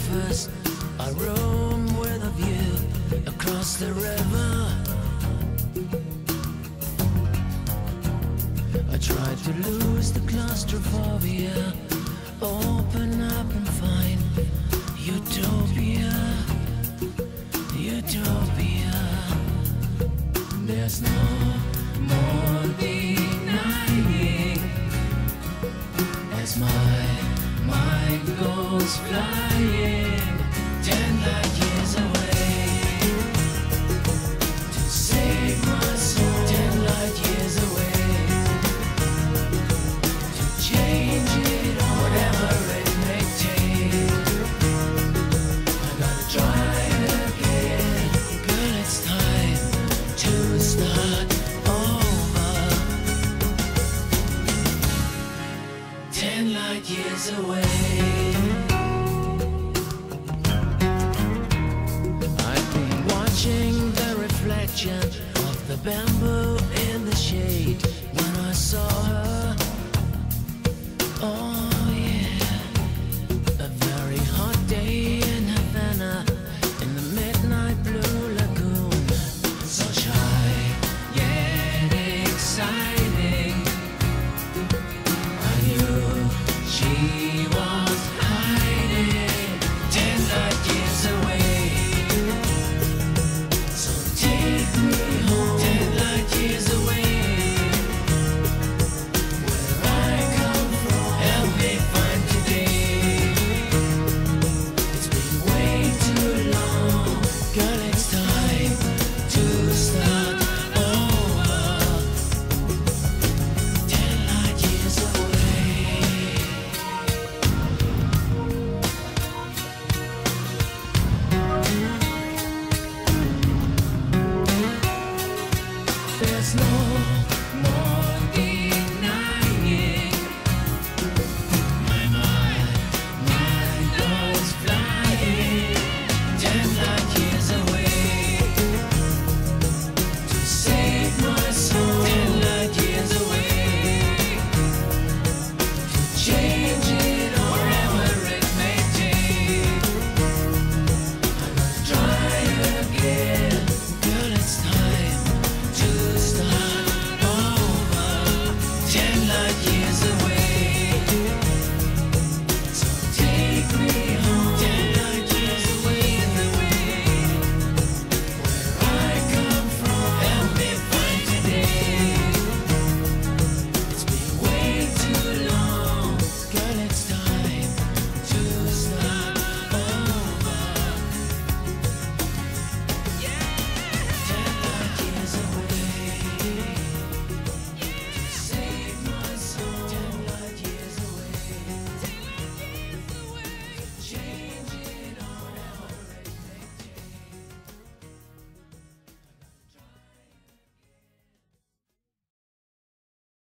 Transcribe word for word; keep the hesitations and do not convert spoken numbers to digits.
breakfast, a room with a view across the river. I tried to lose the claustrophobia, open up and find utopia, utopia. There's no more denying as my mind goes flying ten light years away to save my soul, ten light years away to change it all, whatever it may take. I gotta try again, girl, it's time to start over. Ten light years away. Watching the reflection of the bamboo in the shade,